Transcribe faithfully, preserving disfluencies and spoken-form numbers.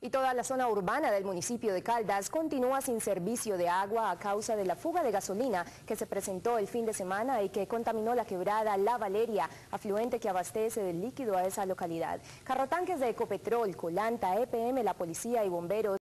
Y toda la zona urbana del municipio de Caldas continúa sin servicio de agua a causa de la fuga de gasolina que se presentó el fin de semana y que contaminó la quebrada La Valeria, afluente que abastece de líquido a esa localidad. Carrotanques de Ecopetrol, Colanta, E P M, la policía y bomberos